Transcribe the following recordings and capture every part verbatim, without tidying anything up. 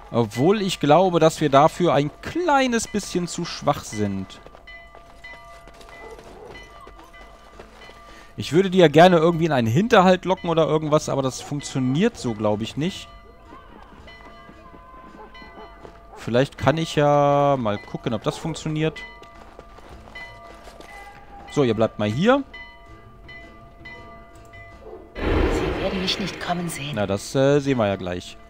Obwohl ich glaube, dass wir dafür ein kleines bisschen zu schwach sind. Ich würde die ja gerne irgendwie in einen Hinterhalt locken oder irgendwas, aber das funktioniert so, glaube ich, nicht. Vielleicht kann ich ja mal gucken, ob das funktioniert. So, ihr bleibt mal hier. Sie werden mich nicht kommen sehen. Na, das äh, sehen wir ja gleich.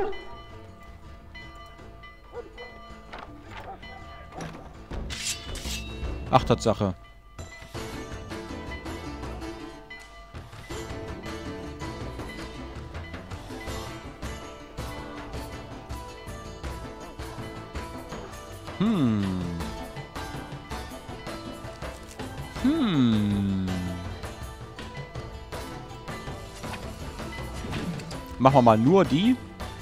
Ach, Tatsache. Hm. Hm. Machen wir mal nur die.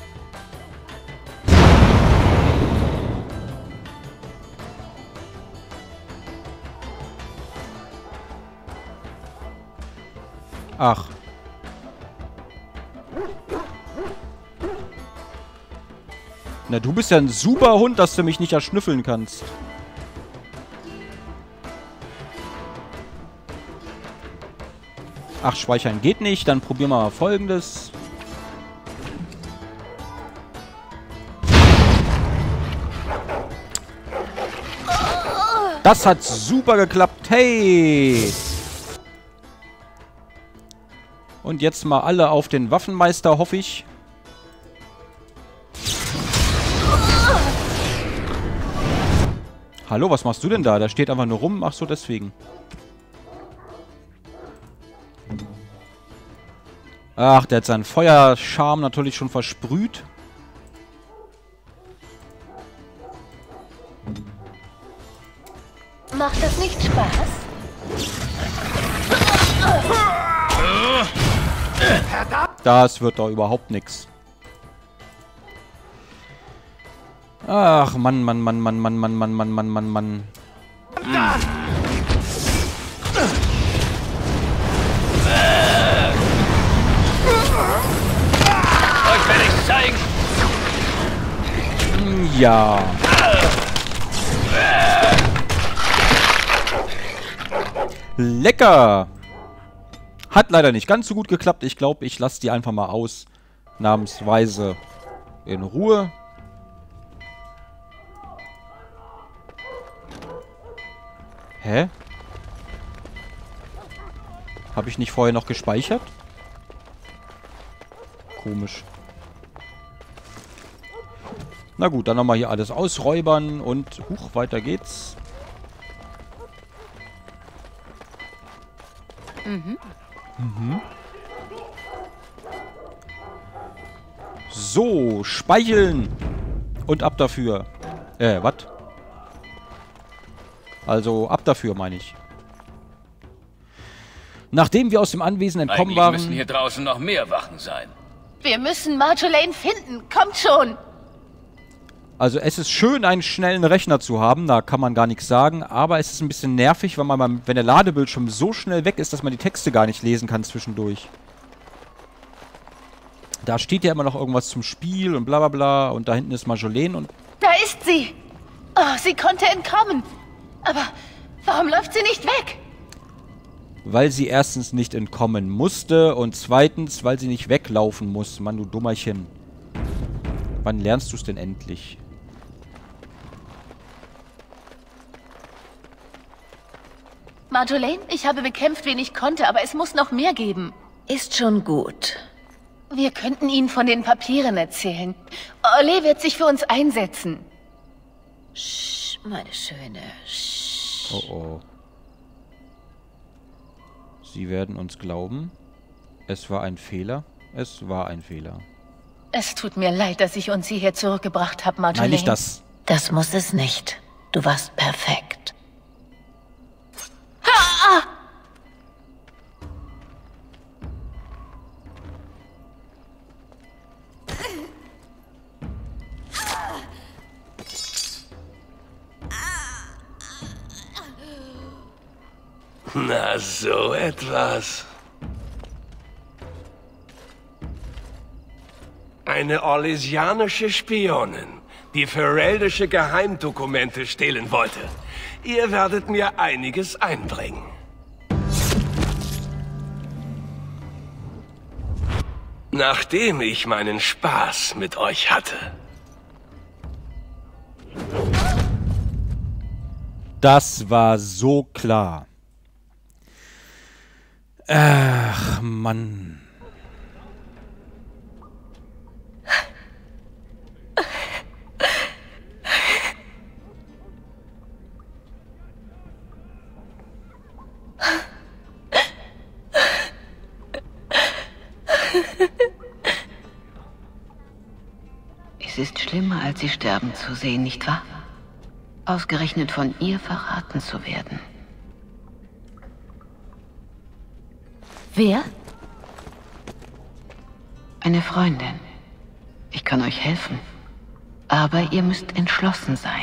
Ach. Na, du bist ja ein super Hund, dass du mich nicht erschnüffeln kannst. Ach, speichern geht nicht. Dann probieren wir mal Folgendes. Das hat super geklappt. Hey! Und jetzt mal alle auf den Waffenmeister, hoffe ich. Hallo, was machst du denn da? Der steht einfach nur rum. Ach so, deswegen. Ach, der hat seinen Feuerscharm natürlich schon versprüht. Macht das nicht Spaß? Das wird doch überhaupt nichts. Ach, Mann, Mann, Mann, Mann, Mann, Mann, Mann, Mann, Mann, Mann, Mann. Euch werde ich zeigen. Ja. Lecker. Hat leider nicht ganz so gut geklappt. Ich glaube, ich lasse die einfach mal aus. Namensweise in Ruhe. Hä? Habe ich nicht vorher noch gespeichert? Komisch. Na gut, dann nochmal hier alles ausräubern und... Huch, weiter geht's. Mhm. Mhm. So, speicheln. Und ab dafür. Äh, was? Also, ab dafür, meine ich. Nachdem wir aus dem Anwesen entkommen Eigentlich waren... müssen hier draußen noch mehr Wachen sein. Wir müssen Marjolaine finden. Kommt schon. Also es ist schön, einen schnellen Rechner zu haben, da kann man gar nichts sagen, aber es ist ein bisschen nervig, weil man beim, wenn der Ladebildschirm so schnell weg ist, dass man die Texte gar nicht lesen kann zwischendurch. Da steht ja immer noch irgendwas zum Spiel und bla bla bla und da hinten ist Marjolaine und... Da ist sie. Oh, sie konnte entkommen. Aber warum läuft sie nicht weg? Weil sie erstens nicht entkommen musste und zweitens, weil sie nicht weglaufen muss. Mann, du Dummerchen. Wann lernst du es denn endlich? Marjolaine, ich habe bekämpft, wen ich konnte, aber es muss noch mehr geben. Ist schon gut. Wir könnten Ihnen von den Papieren erzählen. Olé wird sich für uns einsetzen. Sch, meine Schöne. Sch. Oh oh. Sie werden uns glauben. Es war ein Fehler. Es war ein Fehler. Es tut mir leid, dass ich uns hierher zurückgebracht habe, Marjolaine. Nein, nicht das. Das muss es nicht. Du warst perfekt. Ha! Na, so etwas. Eine orlesianische Spionin, die fereldische Geheimdokumente stehlen wollte. Ihr werdet mir einiges einbringen. Nachdem ich meinen Spaß mit euch hatte. Das war so klar. Ach, Mann. Es ist schlimmer, als sie sterben zu sehen, nicht wahr? Ausgerechnet von ihr verraten zu werden. Wer? Eine Freundin. Ich kann euch helfen. Aber ihr müsst entschlossen sein.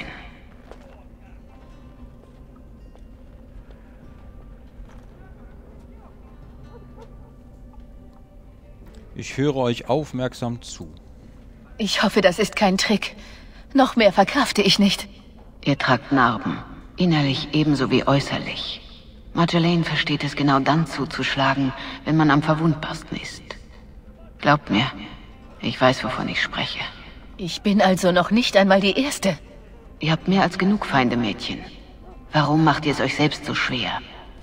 Ich höre euch aufmerksam zu. Ich hoffe, das ist kein Trick. Noch mehr verkrafte ich nicht. Ihr tragt Narben. Innerlich ebenso wie äußerlich. Marjolaine versteht es genau dann zuzuschlagen, wenn man am verwundbarsten ist. Glaubt mir, ich weiß, wovon ich spreche. Ich bin also noch nicht einmal die Erste. Ihr habt mehr als genug Feinde, Mädchen. Warum macht ihr es euch selbst so schwer?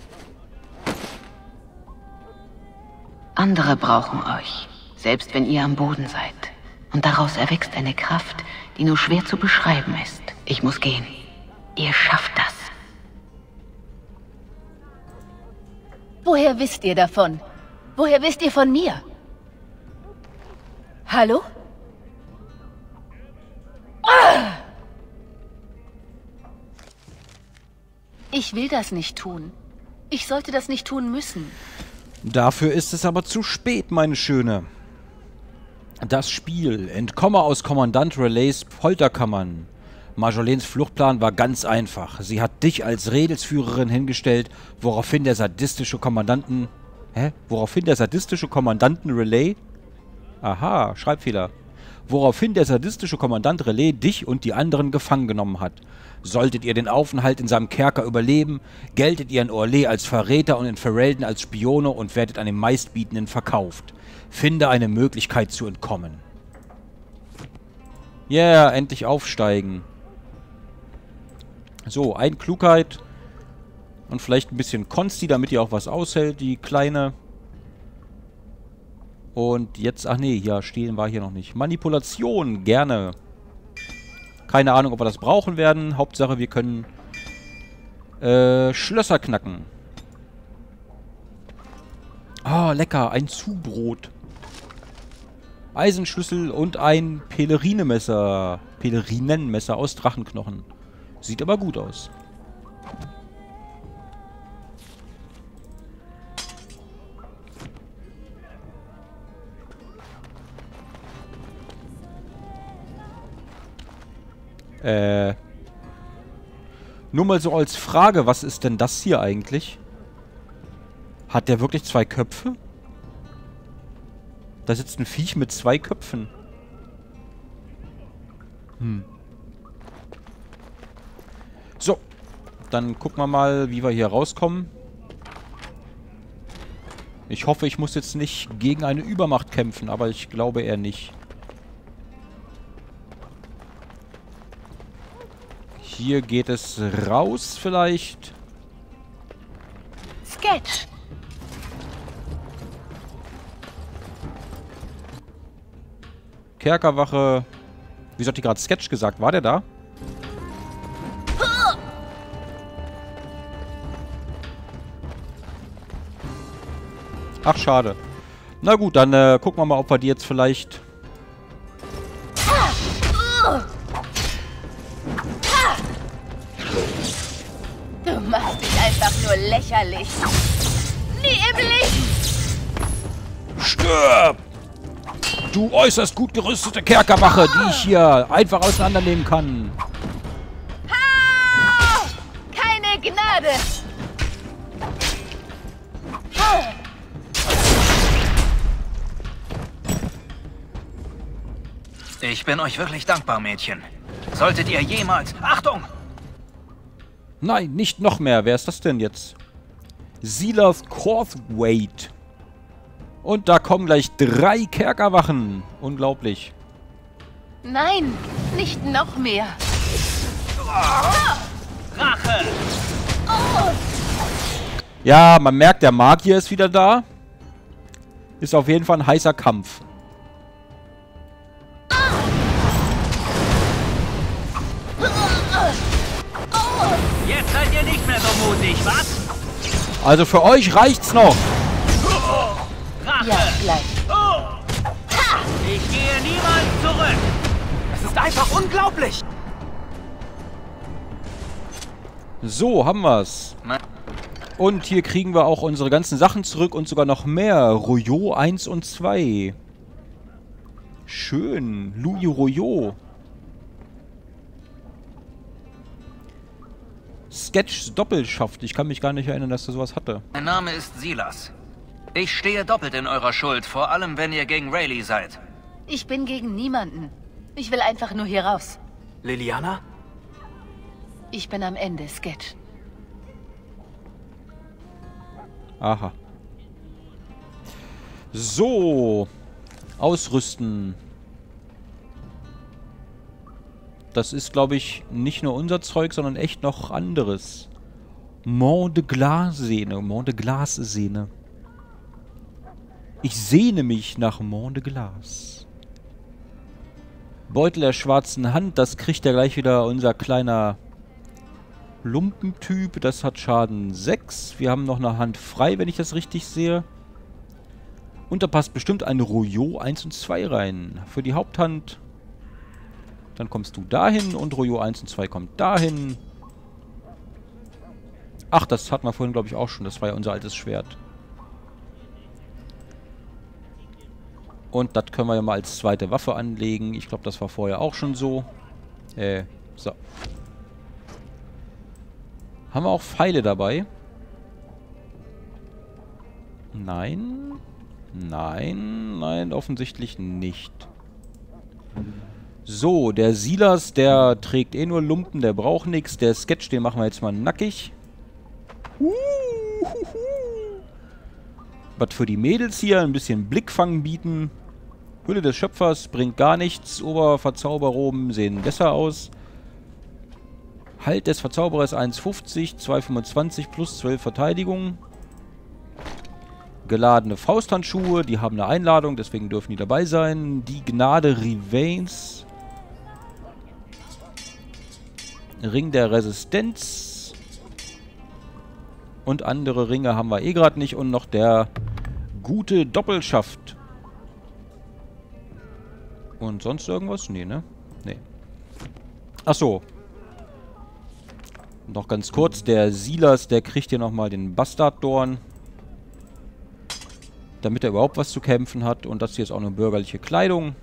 Andere brauchen euch, selbst wenn ihr am Boden seid. Und daraus erwächst eine Kraft, die nur schwer zu beschreiben ist. Ich muss gehen. Ihr schafft das. Woher wisst ihr davon? Woher wisst ihr von mir? Hallo? Ah! Ich will das nicht tun. Ich sollte das nicht tun müssen. Dafür ist es aber zu spät, meine Schöne. Das Spiel. Entkomme aus Kommandant Relays Folterkammern. Marjolaines Fluchtplan war ganz einfach. Sie hat dich als Rädelsführerin hingestellt, woraufhin der sadistische Kommandanten... Hä? Woraufhin der sadistische Kommandanten Relay... Aha, Schreibfehler. Woraufhin der sadistische Kommandant Relay dich und die anderen gefangen genommen hat. Solltet ihr den Aufenthalt in seinem Kerker überleben, geltet ihr in Orlais als Verräter und in Ferelden als Spione und werdet an den Meistbietenden verkauft. Finde eine Möglichkeit zu entkommen. Yeah, endlich aufsteigen. So, ein Klugheit und vielleicht ein bisschen Konsti, damit ihr auch was aushält, die Kleine. Und jetzt, ach nee, ja, stehlen war hier noch nicht. Manipulation, gerne. Keine Ahnung, ob wir das brauchen werden. Hauptsache, wir können äh, Schlösser knacken. Ah, lecker, ein Zubrot. Eisenschlüssel und ein Pelerinemesser. Pelerinenmesser aus Drachenknochen. Sieht aber gut aus. Äh. Nur mal so als Frage, was ist denn das hier eigentlich? Hat der wirklich zwei Köpfe? Da sitzt ein Viech mit zwei Köpfen. Hm. So. Dann gucken wir mal, wie wir hier rauskommen. Ich hoffe, ich muss jetzt nicht gegen eine Übermacht kämpfen, aber ich glaube eher nicht. Hier geht es raus vielleicht. Sketch. Kerkerwache. Wieso hat die gerade Sketch gesagt? War der da? Ach, schade. Na gut, dann äh, gucken wir mal, ob wir die jetzt vielleicht... Du machst dich einfach nur lächerlich. Nie im Leben! Stirb! Du äußerst gut gerüstete Kerkerwache, die ich hier einfach auseinandernehmen kann. Ha! Keine Gnade! Ich bin euch wirklich dankbar, Mädchen. Solltet ihr jemals... Achtung! Nein, nicht noch mehr. Wer ist das denn jetzt? Silas Corthwaite. Und da kommen gleich drei Kerkerwachen. Unglaublich. Nein, nicht noch mehr. Rache! Ja, man merkt, der Magier ist wieder da. Ist auf jeden Fall ein heißer Kampf. Jetzt seid ihr nicht mehr so mutig, was? Also für euch reicht's noch. Rache! Ja, gleich. Ich gehe niemals zurück! Es ist einfach unglaublich! So, haben wir's. Und hier kriegen wir auch unsere ganzen Sachen zurück und sogar noch mehr. Royot eins und zwei. Schön. Louis Royot. Sketch Doppelschaft. Ich kann mich gar nicht erinnern, dass er sowas hatte. Mein Name ist Silas. Ich stehe doppelt in eurer Schuld, vor allem wenn ihr gegen Rayleigh seid. Ich bin gegen niemanden. Ich will einfach nur hier raus. Liliana? Ich bin am Ende, Sketch. Aha. So. Ausrüsten. Das ist, glaube ich, nicht nur unser Zeug, sondern echt noch anderes. Mont de Glace-Sehne. Mont de Glace-Sehne. Ich sehne mich nach Mont de Glace. Beutel der schwarzen Hand. Das kriegt ja gleich wieder unser kleiner Lumpentyp. Das hat Schaden sechs. Wir haben noch eine Hand frei, wenn ich das richtig sehe. Und da passt bestimmt ein Royot eins und zwei rein. Für die Haupthand. Dann kommst du dahin und Royot eins und zwei kommt dahin. Ach, das hatten wir vorhin, glaube ich, auch schon. Das war ja unser altes Schwert. Und das können wir ja mal als zweite Waffe anlegen. Ich glaube, das war vorher auch schon so. Äh, so. Haben wir auch Pfeile dabei? Nein. Nein, nein, offensichtlich nicht. So, der Silas, der trägt eh nur Lumpen, der braucht nichts. Der Sketch, den machen wir jetzt mal nackig. Was für die Mädels hier, ein bisschen Blickfang bieten. Hülle des Schöpfers bringt gar nichts. Oberverzauberroben sehen besser aus. Halt des Verzauberers eins fünfzig, zwei fünfundzwanzig plus zwölf Verteidigung. Geladene Fausthandschuhe, die haben eine Einladung, deswegen dürfen die dabei sein. Die Gnade Rivains. Ring der Resistenz. Und andere Ringe haben wir eh gerade nicht. Und noch der gute Doppelschaft. Und sonst irgendwas? Nee, ne? Nee. Achso. Noch ganz kurz, der Silas, der kriegt hier nochmal den Bastarddorn. Damit er überhaupt was zu kämpfen hat. Und das hier ist auch eine bürgerliche Kleidung.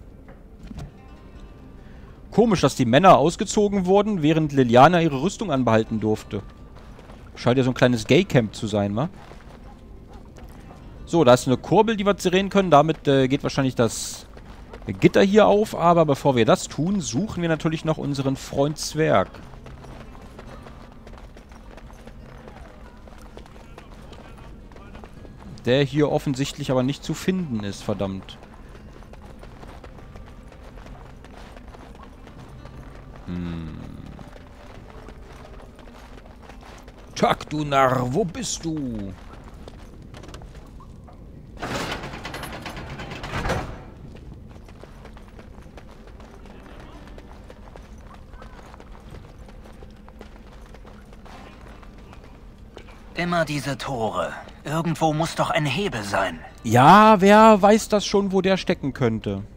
Komisch, dass die Männer ausgezogen wurden, während Liliana ihre Rüstung anbehalten durfte. Scheint ja so ein kleines Gay-Camp zu sein, wa? So, da ist eine Kurbel, die wir zerren können. Damit äh, geht wahrscheinlich das Gitter hier auf. Aber bevor wir das tun, suchen wir natürlich noch unseren Freund Zwerg. Der hier offensichtlich aber nicht zu finden ist, verdammt. Hm. Tag, du Narr, wo bist du? Immer diese Tore. Irgendwo muss doch ein Hebel sein. Ja, wer weiß das schon, wo der stecken könnte?